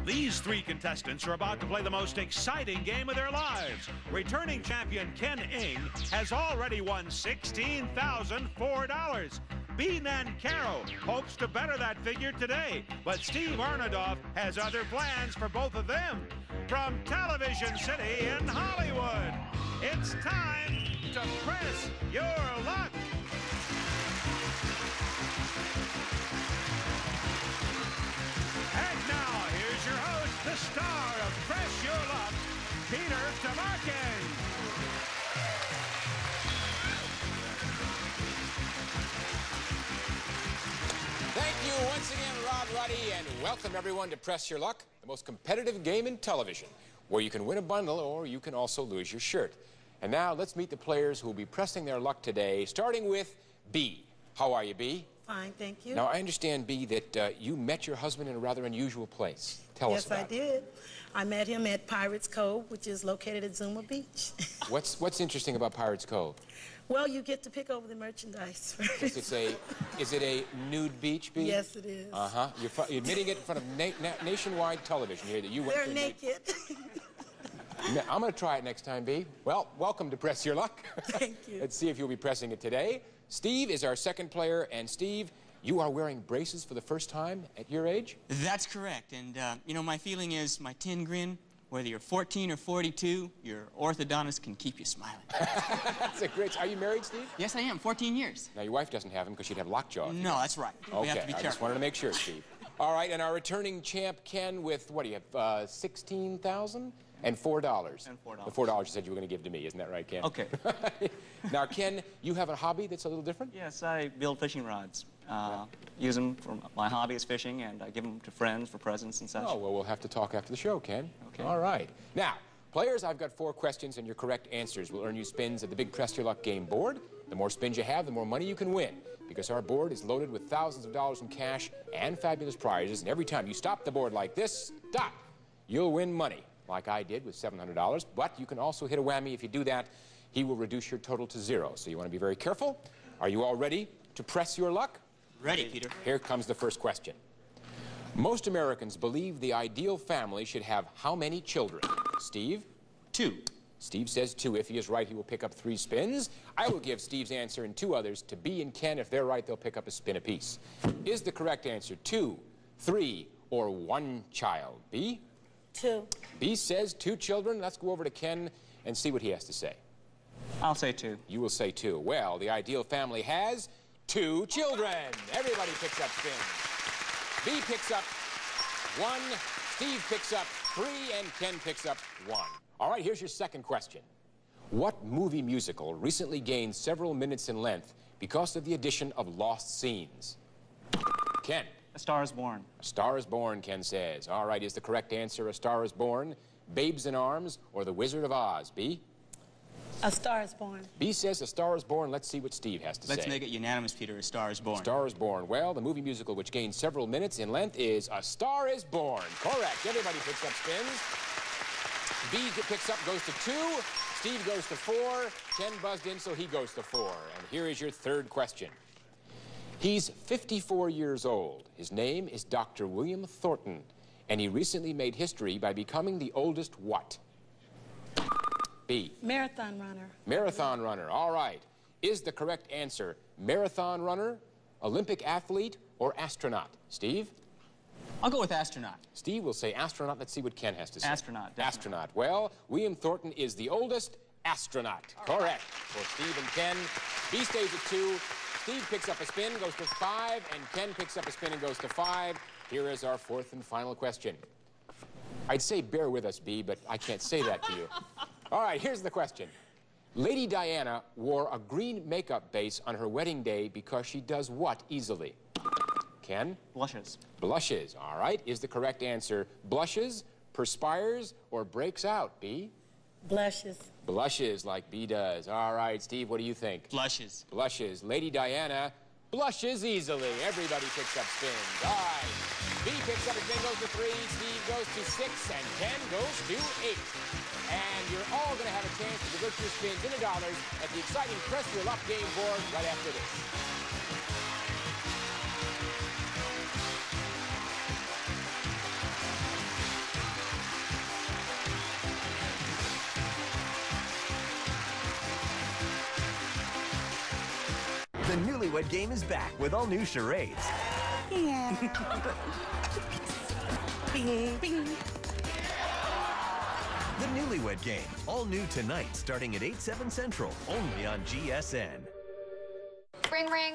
These three contestants are about to play the most exciting game of their lives. Returning champion Ken Ing has already won $16,004. B. Nancaro hopes to better that figure today, but Steve Arnadoff has other plans for both of them. From Television City in Hollywood, it's time to press your luck. And now, here's your host, the star of Press Your Luck, Peter Tamarkin. Thank you once again, Rod Ruddy, and welcome everyone to Press Your Luck, the most competitive game in television, where you can win a bundle or you can also lose your shirt. And now let's meet the players who will be pressing their luck today, starting with B. How are you, B? Fine, thank you. Now, I understand, B, that you met your husband in a rather unusual place. Tell us about it. Yes, I did. I met him at Pirates Cove, which is located at Zuma Beach. What's interesting about Pirates Cove? Well, you get to pick over the merchandise first. Is it a nude beach, B? Yes, it is. Uh-huh. You're admitting it in front of nationwide television here that you went to. They're naked. I'm going to try it next time, B. Well, welcome to Press Your Luck. Thank you. Let's see if you'll be pressing it today. Steve is our second player, and Steve, you are wearing braces for the first time at your age? That's correct, and you know, my feeling is my tin grin, whether you're 14 or 42, your orthodontist can keep you smiling. That's a great... Are you married, Steve? Yes, I am, 14 years. Now, your wife doesn't have them because she'd have lockjaw. No, that's right. Okay, We have to be I careful. just wanted to make sure, Steve. All right, and our returning champ, Ken, with, what do you have, $16,000? And $4. And $4. The $4 you said you were going to give to me, isn't that right, Ken? Okay. Now, Ken, you have a hobby that's a little different? Yes, I build fishing rods. Use them for my hobby is fishing, and I give them to friends for presents and such. Oh, well, we'll have to talk after the show, Ken. Okay. All right. Now, players, I've got 4 questions, and your correct answers will earn you spins at the big Press Your Luck game board. The more spins you have, the more money you can win, because our board is loaded with thousands of dollars in cash and fabulous prizes, and every time you stop the board like this, stop, you'll win money, like I did with $700, but you can also hit a whammy. If you do that, he will reduce your total to 0, so you want to be very careful. Are you all ready to press your luck? Ready, Peter. Here comes the first question. Most Americans believe the ideal family should have how many children? Steve? 2. Steve says 2. If he is right, he will pick up 3 spins. I will give Steve's answer and 2 others to B and Ken. If they're right, they'll pick up a spin apiece. Is the correct answer 2, 3, or 1 child? B? 2. B says 2 children. Let's go over to Ken and see what he has to say. I'll say 2. You will say 2. Well, the ideal family has 2 children. Everybody picks up spins. B picks up 1, Steve picks up 3, and Ken picks up 1. All right, here's your second question. What movie musical recently gained several minutes in length because of the addition of lost scenes? Ken. A Star is Born. A Star is Born, Ken says. All right, is the correct answer A Star is Born, Babes in Arms, or The Wizard of Oz? B? A Star is Born. B says A Star is Born. Let's see what Steve has to say. Let's make it unanimous, Peter. A Star is Born. Star is Born. Well, the movie musical which gained several minutes in length is A Star is Born. Correct. Everybody picks up spins. B picks up, goes to 2. Steve goes to 4. Ken buzzed in, so he goes to 4. And here is your third question. He's 54 years old. His name is Dr. William Thornton, and he recently made history by becoming the oldest what? B. Marathon runner. Marathon runner. All right. Is the correct answer marathon runner, Olympic athlete, or astronaut? Steve? I'll go with astronaut. Steve will say astronaut. Let's see what Ken has to say. Astronaut, definitely. Astronaut. Well, William Thornton is the oldest astronaut. Correct. For Steve and Ken. B stays at 2. Steve picks up a spin, goes to 5, and Ken picks up a spin and goes to 5. Here is our fourth and final question. I'd say bear with us, B, but I can't say that to you. All right, here's the question. Lady Diana wore a green makeup base on her wedding day because she does what easily? Ken? Blushes. Blushes. All right. Is the correct answer blushes, perspires, or breaks out? B? Blushes. Blushes, like B does. All right, Steve, what do you think? Blushes. Blushes. Lady Diana blushes easily. Everybody picks up spins. All right. B picks up a spin, goes to 3. Steve goes to 6, and Ken goes to 8. And you're all going to have a chance to convert your spins into dollars at the exciting Press Your Luck game board right after this. The Newlywed Game is back with all new charades. Yeah. Bing, bing. The Newlywed Game, all new tonight, starting at 8/7 Central, only on GSN. Ring, ring.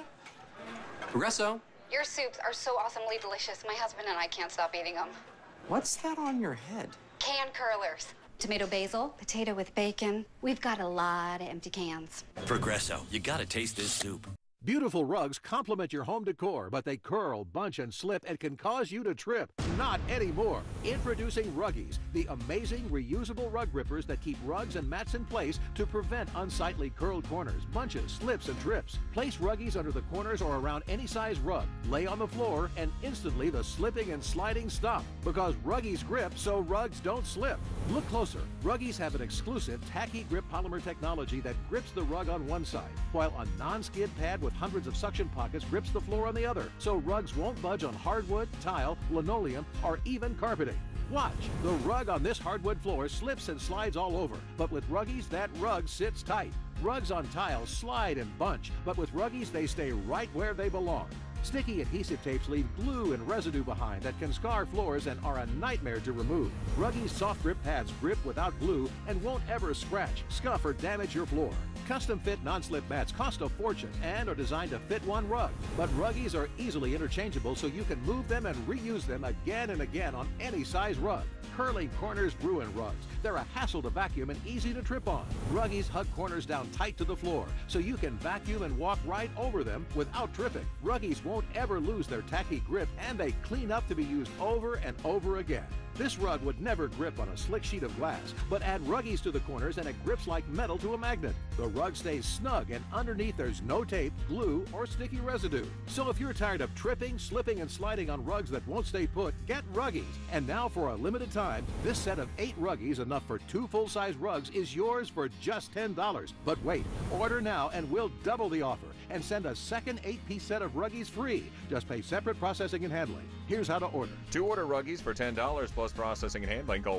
Progresso. Your soups are so awesomely delicious. My husband and I can't stop eating them. What's that on your head? Can curlers. Tomato basil, potato with bacon. We've got a lot of empty cans. Progresso, you gotta taste this soup. Beautiful rugs complement your home decor, but they curl, bunch, and slip and can cause you to trip. Not anymore. Introducing Ruggies, the amazing reusable rug grippers that keep rugs and mats in place to prevent unsightly curled corners, bunches, slips, and trips. Place Ruggies under the corners or around any size rug. Lay on the floor, and instantly the slipping and sliding stop, because Ruggies grip so rugs don't slip. Look closer. Ruggies have an exclusive tacky grip polymer technology that grips the rug on one side, while a non-skid pad with hundreds of suction pockets grips the floor on the other, so rugs won't budge on hardwood, tile, linoleum, or even carpeting. Watch. The rug on this hardwood floor slips and slides all over, but with Ruggies, that rug sits tight. Rugs on tile slide and bunch, but with Ruggies, they stay right where they belong. Sticky adhesive tapes leave glue and residue behind that can scar floors and are a nightmare to remove. Ruggies soft grip pads grip without glue and won't ever scratch, scuff, or damage your floor. Custom fit non-slip mats cost a fortune and are designed to fit one rug. But Ruggies are easily interchangeable, so you can move them and reuse them again and again on any size rug. Curling corners ruin rugs. They're a hassle to vacuum and easy to trip on. Ruggies hug corners down tight to the floor, so you can vacuum and walk right over them without tripping. Ruggies won't ever lose their tacky grip, and they clean up to be used over and over again. This rug would never grip on a slick sheet of glass, but add Ruggies to the corners and it grips like metal to a magnet. The rug stays snug, and underneath there's no tape, glue, or sticky residue. So if you're tired of tripping, slipping, and sliding on rugs that won't stay put, get Ruggies. And now for a limited time, this set of 8 Ruggies, enough for 2 full-size rugs, is yours for just $10. But wait, order now and we'll double the offer and send a second 8-piece set of Ruggies free. Just pay separate processing and handling. Here's how to order. To order Ruggies for $10 plus processing and handling, call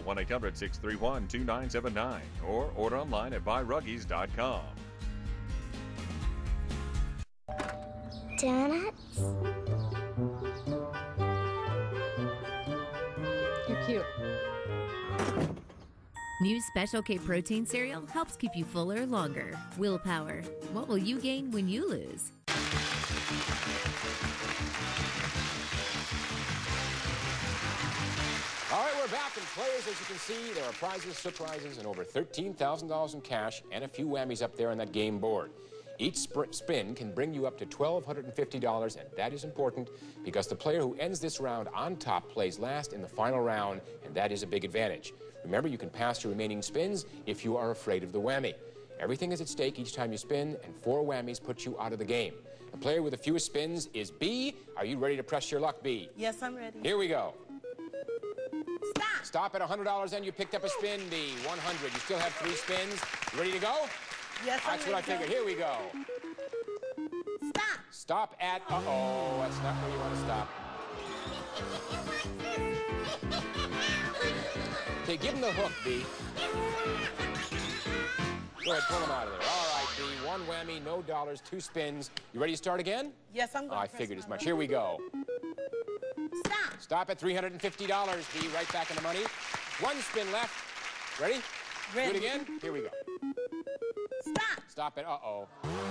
1-800-631-2979 or order online at buyruggies.com. Donuts? You're cute. New Special K protein cereal helps keep you fuller longer. Willpower. What will you gain when you lose? All right, we're back, and players, as you can see, there are prizes, surprises, and over $13,000 in cash and a few whammies up there on that game board. Each spin can bring you up to $1,250, and that is important because the player who ends this round on top plays last in the final round, and that is a big advantage. Remember, you can pass your remaining spins if you are afraid of the whammy. Everything is at stake each time you spin, and 4 whammies put you out of the game. The player with the fewest spins is B. Are you ready to press your luck, B? Yes, I'm ready. Here we go. Stop. Stop at $100, and you picked up a spin, B. 100. You still have 3 spins. You ready to go? Yes, I'm That's what I ready to figured. go. Here we go. Stop. Stop at, uh-oh, that's not where you want to stop. Okay, give him the hook, B. Go ahead, pull him out of there. All right, B, 1 whammy, no dollars, 2 spins. You ready to start again? Yes, I'm going I figured as much. Here we go. Stop. Stop at $350, B, right back in the money. 1 spin left. Ready? Ready. Do it again. Here we go. Stop. Stop at, uh-oh.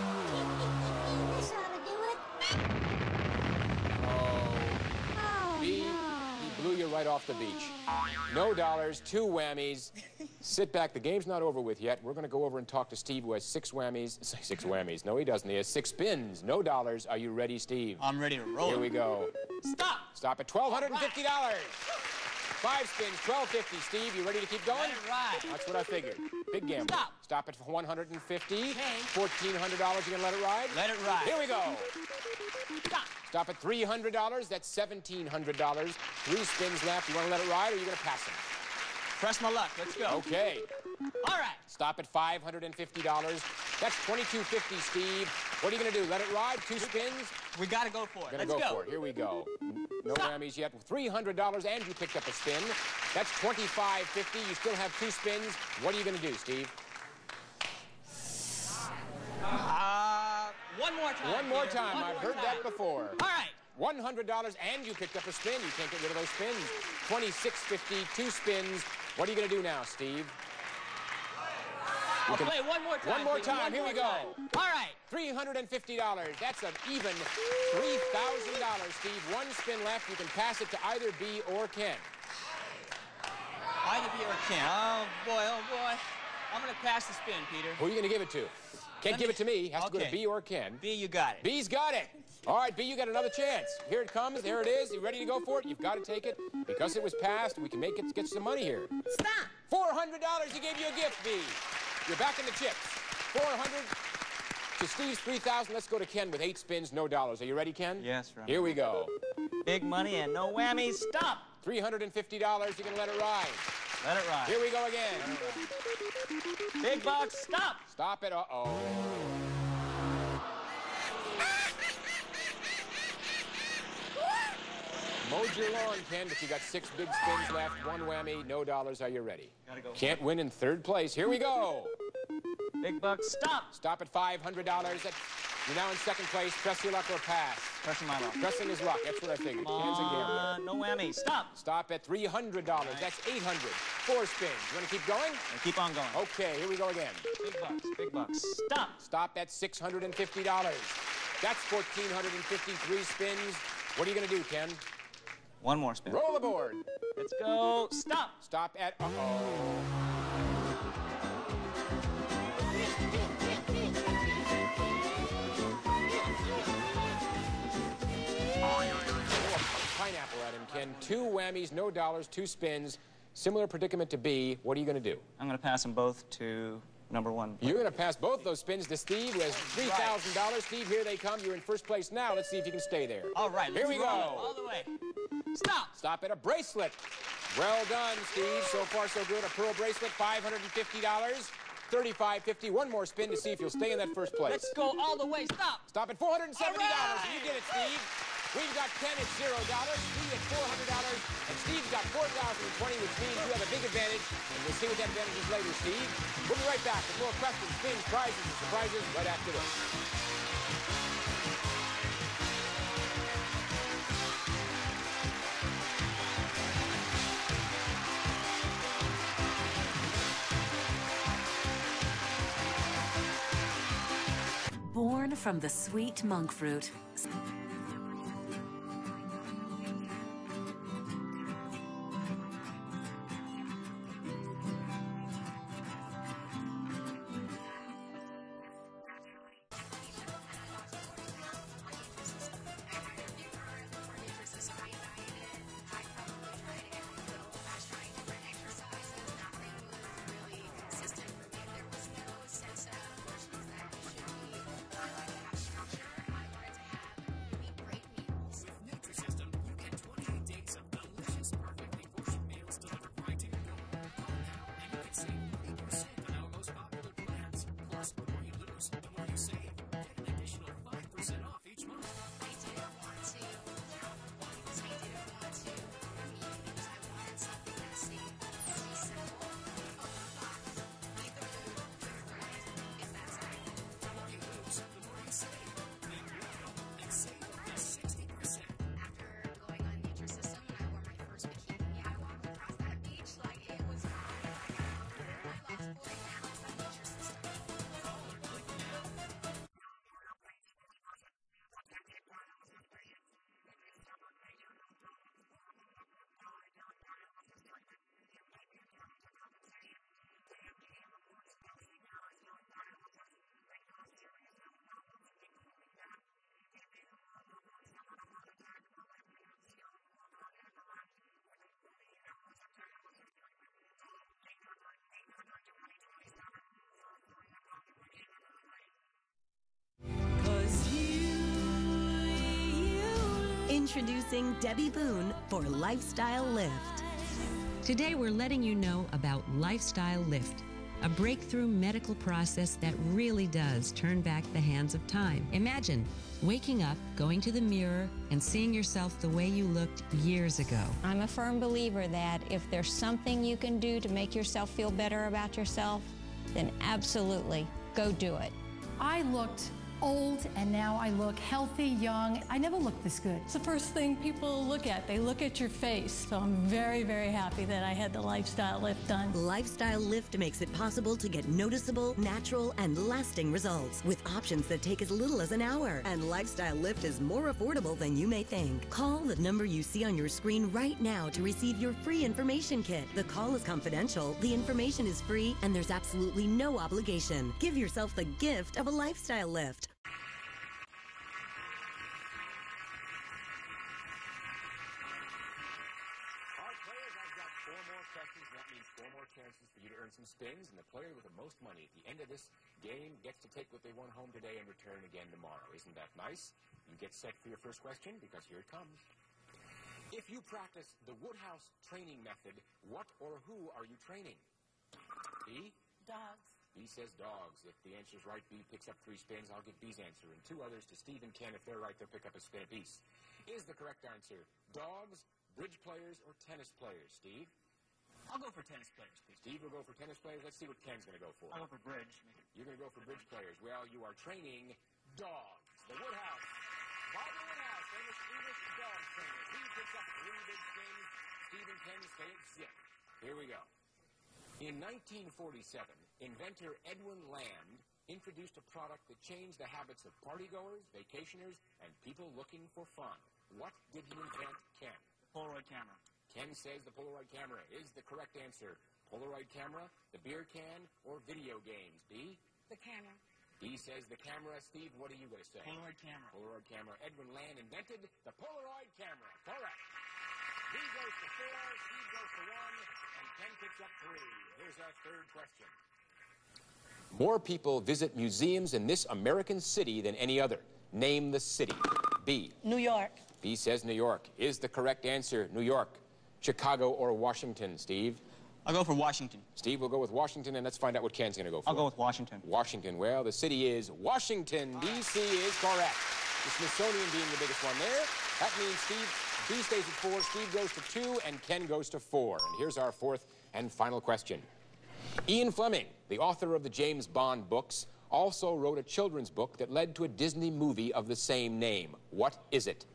B, he blew you right off the beach. No dollars, 2 whammies. Sit back. The game's not over with yet. We're going to go over and talk to Steve, who has 6 whammies. 6 whammies. No, he doesn't. He has 6 spins. No dollars. Are you ready, Steve? I'm ready to roll. Here we go. Stop. Stop at $1,250. 5 spins, $1,250. Steve, you ready to keep going? Let it ride. That's what I figured. Big gamble. Stop. Stop at $150. Okay. $1,400. You gonna let it ride? Let it ride. Here we go. Stop. Stop at $300. That's $1,700. 3 spins left. You want to let it ride, or are you going to pass him? Press my luck. Let's go. Okay. All right. Stop at $550. That's $2,250, Steve. What are you going to do? Let it ride? 2 spins? We got to go for it. Let's go for it. Here we go. No whammies yet. $300, and you picked up a spin. That's $2,550. You still have 2 spins. What are you going to do, Steve? 1 one more time. One more Peter. time. I've heard that before. All right. $100, and you picked up a spin. You can't get rid of those spins. $26.50, 2 spins. What are you going to do now, Steve? I'll play one more time. One more time. Here we go. All right. $350. That's an even $3,000, Steve. One spin left. You can pass it to either B or Ken. Either B or Ken. Oh, boy, oh, boy. I'm going to pass the spin, Peter. Who are you going to give it to? Can't give it to me. Has to go to B or Ken. B, you got it. B's got it. All right, B, you got another chance. Here it comes. There it is. You ready to go for it? You've got to take it. Because it was passed, we can make it get some money here. Stop. $400. He gave you a gift, B. You're back in the chips. $400 to Steve's $3,000. Let's go to Ken with 8 spins, no dollars. Are you ready, Ken? Yes, right. Here we go. Big money and no whammies. Stop. $350. You're going to let it ride. Let it ride. Here we go again. Big bucks. Stop. Stop it. Uh-oh. Mowed your lawn, Ken, but you got 6 big spins left. 1 whammy, no dollars. Are you ready? Gotta go. Can't win in 3rd place. Here we go. Big bucks. Stop. Stop at $500. You're now in 2nd place. Press your luck or pass. Pressing my luck. Pressing his luck. That's what I figured. Come Ken's a gambler. on. No whammies. Stop. Stop at $300. That's $800. 4 spins. You want to keep going? And keep on going. Okay, here we go again. Big bucks. Big bucks. Stop. Stop at $650. That's 1,453 spins. What are you going to do, Ken? One more spin. Roll the board. Let's go. Stop. Stop at, uh-oh. Pineapple at him, Ken. 2 whammies, no dollars, 2 spins. Similar predicament to B. What are you going to do? I'm going to pass them both to number 1. You're going to pass both those spins to Steve, who has $3,000. Steve, here they come. You're in 1st place now. Let's see if you can stay there. All right. Here we go. All the way. Stop. Stop at a bracelet. Well done, Steve. So far, so good. A pearl bracelet, $550. $35.50. One more spin to see if you'll stay in that 1st place. Let's go all the way. Stop. Stop at $470. Right. You did it, Steve. We've got Ken at $0, Steve at $400, and Steve's got $4,020, which means you have a big advantage, and we'll see what that advantage is later, Steve. We'll be right back with more questions, spins, prizes, and surprises right after this. Born from the sweet monk fruit. Introducing Debbie Boone for Lifestyle Lift. Today we're letting you know about Lifestyle Lift, a breakthrough medical process that really does turn back the hands of time. Imagine waking up, going to the mirror, and seeing yourself the way you looked years ago. I'm a firm believer that if there's something you can do to make yourself feel better about yourself, then absolutely go do it. I looked old, and now I look healthy, young. I never looked this good. It's the first thing people look at. They look at your face. So I'm very, very happy that I had the Lifestyle Lift done. Lifestyle Lift makes it possible to get noticeable, natural, and lasting results with options that take as little as an hour. And Lifestyle Lift is more affordable than you may think. Call the number you see on your screen right now to receive your free information kit. The call is confidential, the information is free, and there's absolutely no obligation. Give yourself the gift of a Lifestyle Lift. Chances for you to earn some spins, and the player with the most money at the end of this game gets to take what they won home today and return again tomorrow. Isn't that nice? You get set for your first question, because here it comes. If you practice the Woodhouse training method, what or who are you training? B? Dogs. B says dogs. If the answer is right, B picks up 3 spins. I'll give B's answer, and 2 others to Steve and Ken. If they're right, they'll pick up a spin apiece. Is the correct answer dogs, bridge players, or tennis players? Steve? I'll go for tennis players, please. Steve will go for tennis players. Let's see what Ken's going to go for. I'll go for bridge. You're going to go for bridge players. Well, you are training dogs. The Woodhouse. Barbara Woodhouse, famous English dog trainer. He picks up 3 big spins. Steve and Ken stay at 0. Here we go. In 1947, inventor Edwin Land introduced a product that changed the habits of partygoers, vacationers, and people looking for fun. What did he invent, Ken? Polaroid camera. Ken says the Polaroid camera is the correct answer. Polaroid camera, the beer can, or video games? B? The camera. B says the camera. Steve, what are you going to say? Polaroid camera. Polaroid camera. Edwin Land invented the Polaroid camera. Correct. B goes to 4, Steve goes to 1, and Ken picks up 3. Here's our third question. More people visit museums in this American city than any other. Name the city. B. New York. B says New York. Is the correct answer New York, Chicago, or Washington? Steve? I'll go for Washington. Steve will go with Washington, and let's find out what Ken's going to go for. I'll go with Washington. Washington. Well, the city is Washington, D.C. is correct. The Smithsonian being the biggest one there. That means B stays at 4, Steve goes to 2, and Ken goes to 4. And here's our fourth and final question. Ian Fleming, the author of the James Bond books, also wrote a children's book that led to a Disney movie of the same name. What is it?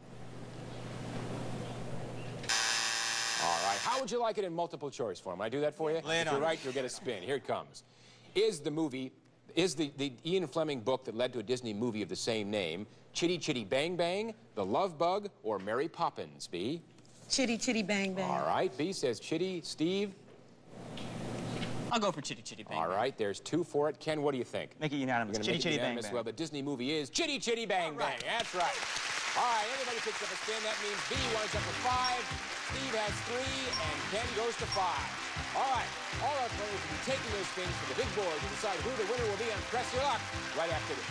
All right. How would you like it in multiple choice form? I do that for you? Lay it if you're on. right, you'll get a spin. Here it comes. Is the Ian Fleming book that led to a Disney movie of the same name Chitty Chitty Bang Bang, The Love Bug, or Mary Poppins? B? Chitty Chitty Bang Bang. All right. B says Chitty. Steve? I'll go for Chitty Chitty Bang Bang. All right. There's 2 for it. Ken, what do you think? Make it unanimous. Chitty Chitty Bang Bang. Well, the Disney movie is Chitty Chitty Bang Bang. That's right. All right. Everybody picks up a spin. That means B winds up with 5. Steve has 3, and Ken goes to 5. All right. All our players will be taking those spins to the big board to decide who the winner will be on Press Your Luck right after this.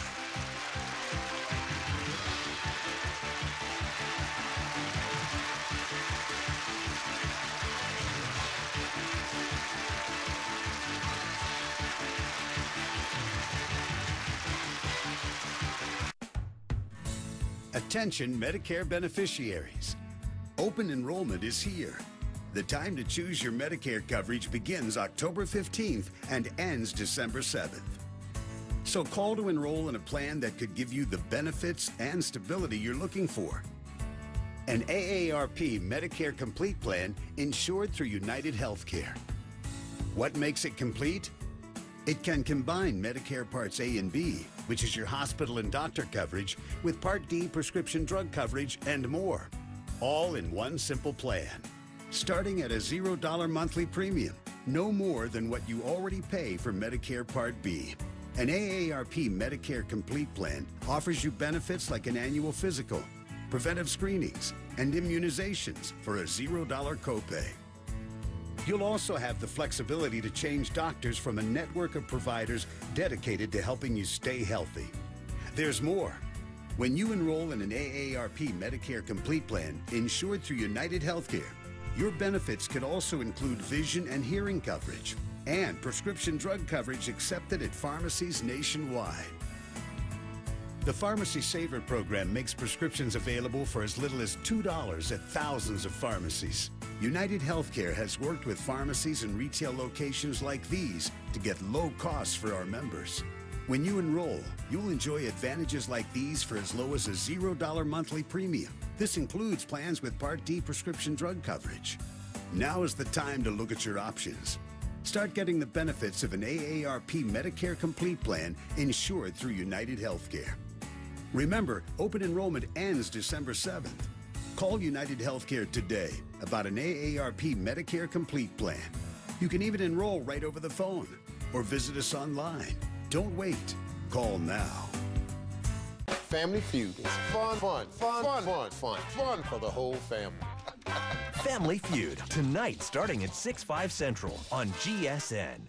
Attention Medicare beneficiaries. Open enrollment is here. The time to choose your Medicare coverage begins October 15th and ends December 7th. So call to enroll in a plan that could give you the benefits and stability you're looking for. An AARP Medicare Complete plan insured through United Healthcare. What makes it complete? It can combine Medicare Parts A and B, which is your hospital and doctor coverage, with Part D prescription drug coverage and more, all in one simple plan. Starting at a $0 monthly premium, no more than what you already pay for Medicare Part B. An AARP Medicare Complete plan offers you benefits like an annual physical, preventive screenings, and immunizations for a $0 copay. You'll also have the flexibility to change doctors from a network of providers dedicated to helping you stay healthy. There's more. When you enroll in an AARP Medicare Complete plan insured through United Healthcare, your benefits could also include vision and hearing coverage and prescription drug coverage accepted at pharmacies nationwide. The Pharmacy Saver program makes prescriptions available for as little as $2 at thousands of pharmacies. United Healthcare has worked with pharmacies and retail locations like these to get low costs for our members. When you enroll, you'll enjoy advantages like these for as low as a $0 monthly premium. This includes plans with Part D prescription drug coverage. Now is the time to look at your options. Start getting the benefits of an AARP Medicare Complete plan insured through United Healthcare. Remember, open enrollment ends December 7th. Call United Healthcare today about an AARP Medicare Complete plan. You can even enroll right over the phone or visit us online. Don't wait. Call now. Family Feud is fun for the whole family. Family Feud, tonight starting at 6/5 Central on GSN.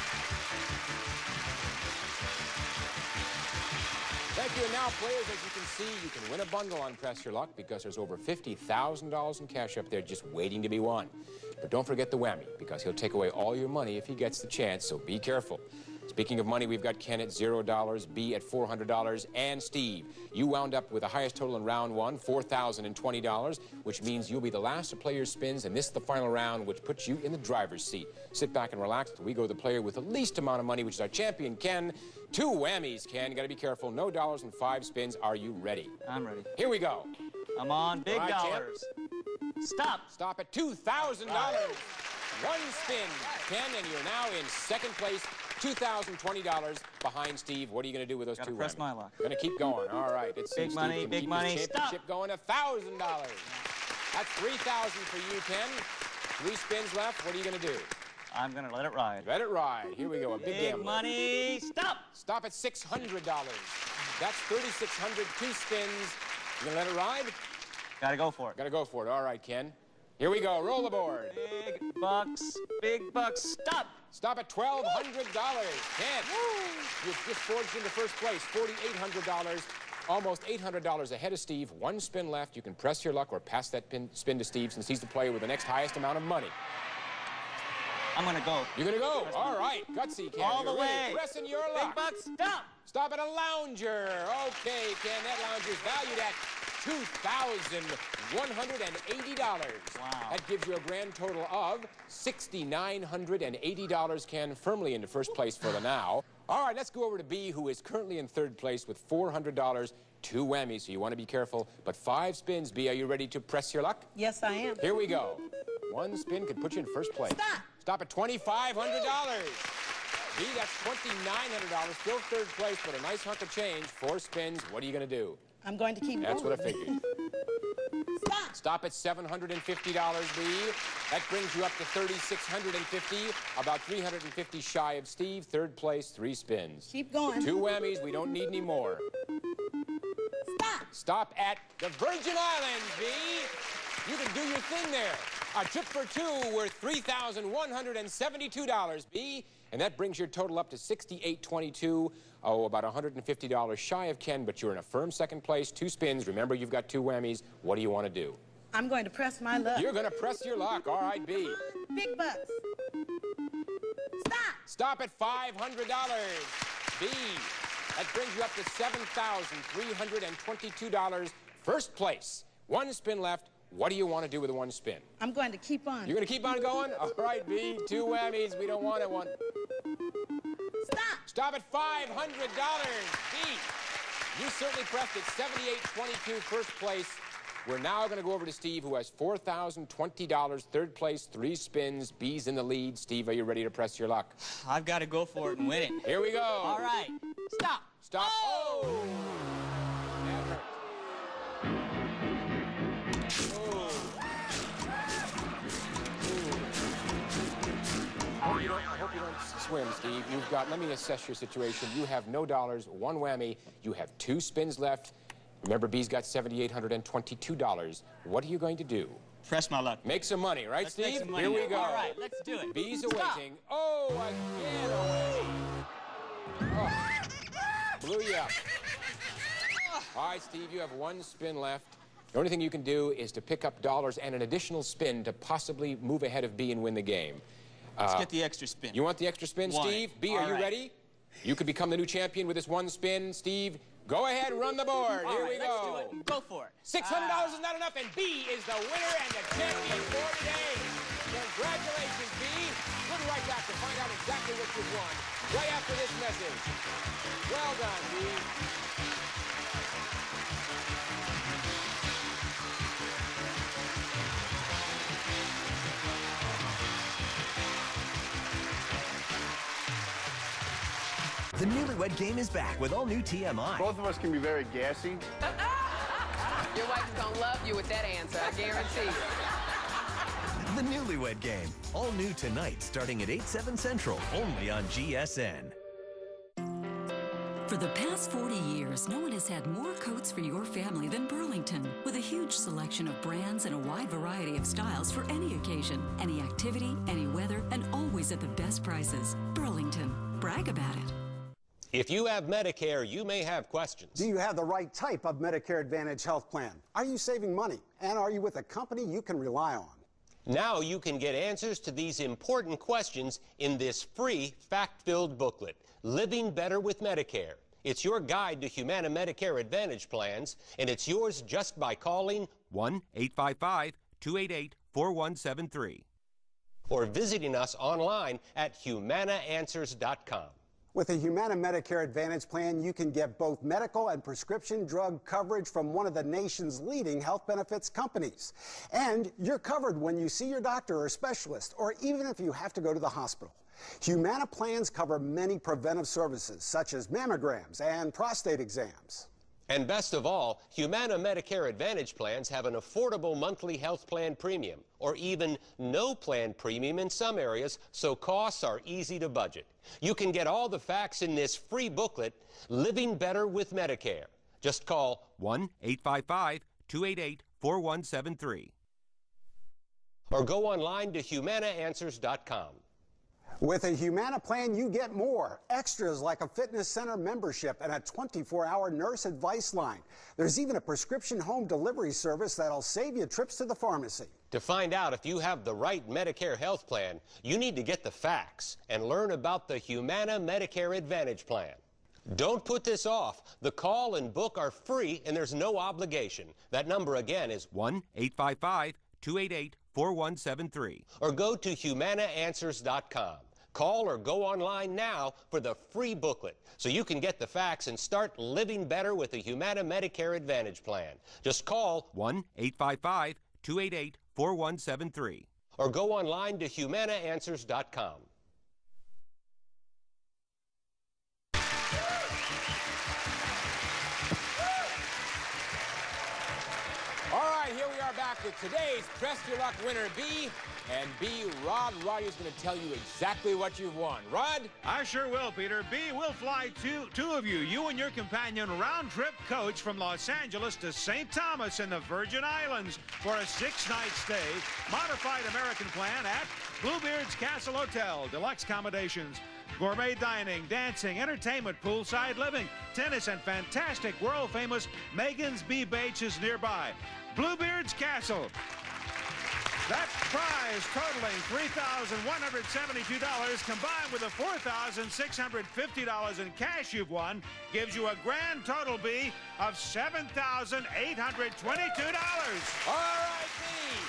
Thank you. And now, players, as you can see, you can win a bundle on Press Your Luck because there's over $50,000 in cash up there just waiting to be won. But don't forget the whammy, because he'll take away all your money if he gets the chance, so be careful. Speaking of money, we've got Ken at $0, B at $400, and Steve. You wound up with the highest total in round one, $4,020, which means you'll be the last to play your spins, and this is the final round, which puts you in the driver's seat. Sit back and relax till we go to the player with the least amount of money, which is our champion, Ken. 2 whammies, Ken. You gotta be careful. No dollars and 5 spins. Are you ready? I'm ready. Here we go. I'm on. Big All right, dollars. Stop. Stop at $2,000. One spin, Ken, and you're now in second place. $2,020 behind Steve. What are you going to do with those 2 whammies? Press my luck. Going to keep going. All right. Let's see Big if money, Steve can big keep money. his championship going. $1,000. That's $3,000 for you, Ken. 3 spins left. What are you going to do? I'm going to let it ride. Let it ride. Here we go. A big gamble. Money. Stop. Stop at $600. That's $3,600. 2 spins. You going to let it ride? Got to go for it. Got to go for it. All right, Ken. Here we go. Roll the board. Big bucks. Big bucks. Stop. Stop at $1,200. Ken, you've just forged into first place. $4,800. Almost $800 ahead of Steve. 1 spin left. You can press your luck or pass that spin to Steve since he's the player with the next highest amount of money. I'm going to go. You're going to go. All right. Gutsy, Ken. All the You're way. Really pressing your luck. Big bucks. Stop. Stop at a lounger. Okay, Ken. That lounger's valued at $2,180. Wow. That gives you a grand total of $6,980, Ken, firmly into first place for the now. All right, let's go over to B, who is currently in third place with $400, 2 whammies, so you want to be careful. But 5 spins, B. Are you ready to press your luck? Yes, I am. Here we go. 1 spin could put you in first place. Stop. Stop at $2,500. B, that's $2,900, still third place, but a nice hunk of change. 4 spins. What are you going to do? I'm going to keep That's going. what I figured. Stop. Stop at $750, B. That brings you up to $3,650, about $350 shy of Steve. Third place, 3 spins. Keep going. 2 whammies. We don't need any more. Stop. Stop at the Virgin Islands, B. You can do your thing there. A trip for 2 worth $3,172, B. And that brings your total up to $6,822. Oh, about $150 shy of Ken, but you're in a firm second place. 2 spins. Remember, you've got 2 whammies. What do you want to do? I'm going to press my luck. You're going to press your luck. All right, B. Big bucks. Stop. Stop at $500. B. That brings you up to $7,322. First place. 1 spin left. What do you want to do with the 1 spin? I'm going to keep on. You're going to keep on going? All right, B. 2 whammies. We don't want it. 1. Stop. Stop at $500. B. You certainly pressed it. $7,822 first place. We're now going to go over to Steve, who has $4,020. Third place, 3 spins. B's in the lead. Steve, are you ready to press your luck? I've got to go for it and win it. Here we go. All right. Stop. Stop. Oh! That hurt. I hope you don't swim, Steve. You've got, let me assess your situation. You have no dollars, 1 whammy. You have 2 spins left. Remember, B's got $7,822. What are you going to do? Press my luck. Make some money, right, Let's Steve? make some money. Here we go. All right, let's do it. B's Stop. awaiting. Oh, again away. Oh. Blew you up. All right, Steve, you have 1 spin left. The only thing you can do is to pick up dollars and an additional spin to possibly move ahead of B and win the game. Let's get the extra spin. You want the extra spin, 1. Steve? B, are you ready? You could become the new champion with this 1 spin. Steve, go ahead, run the board. Here we go. Let's do it. Go for it. $600 is not enough, and B is the winner and the champion for today. Congratulations, B. Good luck. right back to find out exactly what you've won right after this message. Well done, Dee. The Newlywed Game is back with all new TMI. Both of us can be very gassy. Your wife's gonna love you with that answer, I guarantee you. The Newlywed Game, all new tonight, starting at 8/7 Central, only on GSN. For the past 40 years, no one has had more coats for your family than Burlington. With a huge selection of brands and a wide variety of styles for any occasion, any activity, any weather, and always at the best prices. Burlington. Brag about it. If you have Medicare, you may have questions. Do you have the right type of Medicare Advantage health plan? Are you saving money? And are you with a company you can rely on? Now you can get answers to these important questions in this free, fact-filled booklet, Living Better with Medicare. It's your guide to Humana Medicare Advantage plans, and it's yours just by calling 1-855-288-4173 or visiting us online at humanaanswers.com. With a Humana Medicare Advantage plan, you can get both medical and prescription drug coverage from one of the nation's leading health benefits companies. And you're covered when you see your doctor or specialist, or even if you have to go to the hospital. Humana plans cover many preventive services, such as mammograms and prostate exams. And best of all, Humana Medicare Advantage plans have an affordable monthly health plan premium, or even no plan premium in some areas, so costs are easy to budget. You can get all the facts in this free booklet, Living Better with Medicare. Just call 1-855-288-4173 or go online to humanaanswers.com. With a Humana plan, you get more. Extras like a fitness center membership and a 24-hour nurse advice line. There's even a prescription home delivery service that'll save you trips to the pharmacy. To find out if you have the right Medicare health plan, you need to get the facts and learn about the Humana Medicare Advantage plan. Don't put this off. The call and book are free and there's no obligation. That number again is 1-855-288-4173 or go to humanaanswers.com. Call or go online now for the free booklet so you can get the facts and start living better with the Humana Medicare Advantage plan. Just call 1-855-288-4173 or go online to humanaanswers.com. All right, here we are back with today's Press Your Luck winner, B. And B, Rod is going to tell you exactly what you've won. Rod? I sure will, Peter. B, we'll fly two of you and your companion, round-trip coach from Los Angeles to St. Thomas in the Virgin Islands for a 6-night stay, modified American plan at Bluebeard's Castle Hotel, deluxe accommodations, gourmet dining, dancing, entertainment, poolside living, tennis, and fantastic world-famous Megan's Bee Beach is nearby. Bluebeard's Castle. That prize totaling $3,172 combined with the $4,650 in cash you've won gives you a grand total, B, of $7,822. All right, B.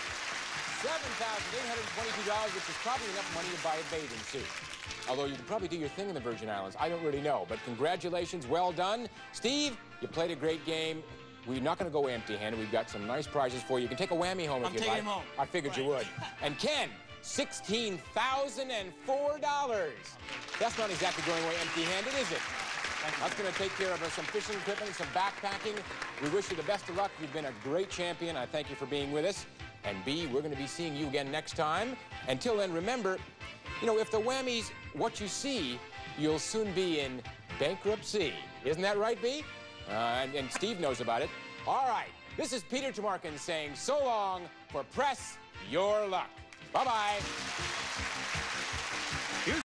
$7,822, which is probably enough money to buy a bathing suit. Although you could probably do your thing in the Virgin Islands. I don't really know, but congratulations, well done. Steve, you played a great game. We're not going to go empty-handed. We've got some nice prizes for you. You can take a whammy home if you like. I'm taking him home. I figured you would. And Ken, $16,004. That's not exactly going away empty-handed, is it? That's going to take care of some fishing equipment, some backpacking. We wish you the best of luck. You've been a great champion. I thank you for being with us. And B, we're going to be seeing you again next time. Until then, remember, you know, if the whammy's what you see, you'll soon be in bankruptcy. Isn't that right, B? And Steve knows about it. All right, this is Peter Tomarken saying so long for Press Your Luck. Bye-bye.